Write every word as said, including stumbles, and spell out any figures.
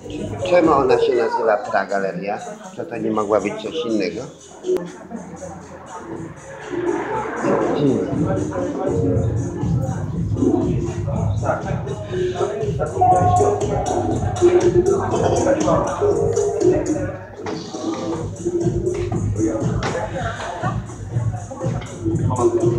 Czemu ona się nazywa Pragaleria? Czy to nie mogła być coś innego? Hmm.